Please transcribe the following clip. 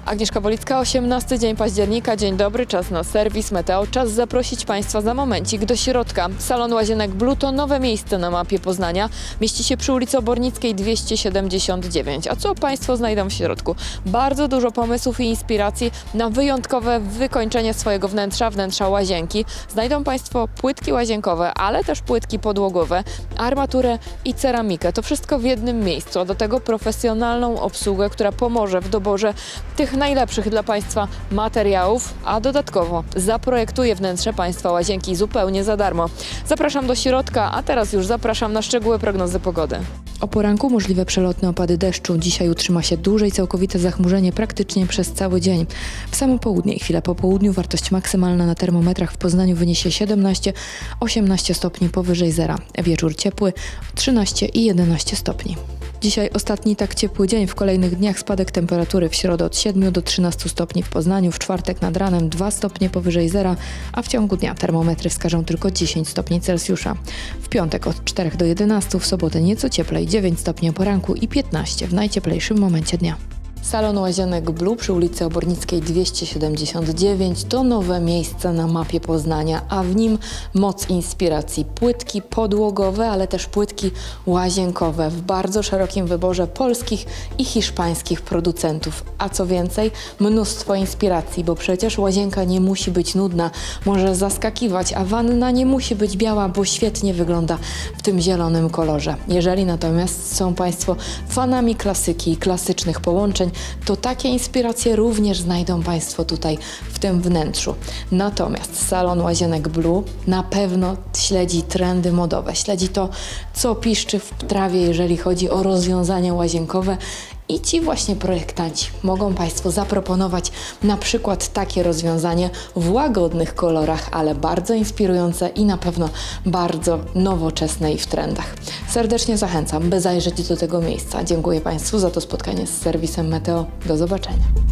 Agnieszka Wolicka, 18 dzień października. Dzień dobry, czas na serwis Meteo. Czas zaprosić Państwa za momencik do środka. Salon Łazienek Blue to nowe miejsce na mapie Poznania. Mieści się przy ulicy Obornickiej 279. A co Państwo znajdą w środku? Bardzo dużo pomysłów i inspiracji na wyjątkowe wykończenie swojego wnętrza łazienki. Znajdą Państwo płytki łazienkowe, ale też płytki podłogowe, armaturę i ceramikę. To wszystko w jednym miejscu, a do tego profesjonalną obsługę, która pomoże w doborze tych najlepszych dla Państwa materiałów, a dodatkowo zaprojektuje wnętrze Państwa łazienki zupełnie za darmo. Zapraszam do środka, a teraz już zapraszam na szczegóły prognozy pogody. O poranku możliwe przelotne opady deszczu. Dzisiaj utrzyma się duże i całkowite zachmurzenie praktycznie przez cały dzień. W samo południe i chwilę po południu wartość maksymalna na termometrach w Poznaniu wyniesie 17-18 stopni powyżej zera. Wieczór ciepły 13 i 11 stopni. Dzisiaj ostatni tak ciepły dzień. W kolejnych dniach spadek temperatury. W środę od 7 do 13 stopni w Poznaniu, w czwartek nad ranem 2 stopnie powyżej zera, a w ciągu dnia termometry wskażą tylko 10 stopni Celsjusza. W piątek od 4 do 11, w sobotę nieco cieplej, 9 stopni o poranku i 15 w najcieplejszym momencie dnia. Salon Łazienek Blue przy ulicy Obornickiej 279 to nowe miejsce na mapie Poznania, a w nim moc inspiracji. Płytki podłogowe, ale też płytki łazienkowe w bardzo szerokim wyborze polskich i hiszpańskich producentów. A co więcej, mnóstwo inspiracji, bo przecież łazienka nie musi być nudna, może zaskakiwać, a wanna nie musi być biała, bo świetnie wygląda w tym zielonym kolorze. Jeżeli natomiast są Państwo fanami klasyki i klasycznych połączeń, to takie inspiracje również znajdą Państwo tutaj w tym wnętrzu. Natomiast salon Łazienek Blue na pewno śledzi trendy modowe, śledzi to, co piszczy w trawie, jeżeli chodzi o rozwiązania łazienkowe. I ci właśnie projektanci mogą Państwu zaproponować na przykład takie rozwiązanie w łagodnych kolorach, ale bardzo inspirujące i na pewno bardzo nowoczesne i w trendach. Serdecznie zachęcam, by zajrzeć do tego miejsca. Dziękuję Państwu za to spotkanie z serwisem Meteo. Do zobaczenia.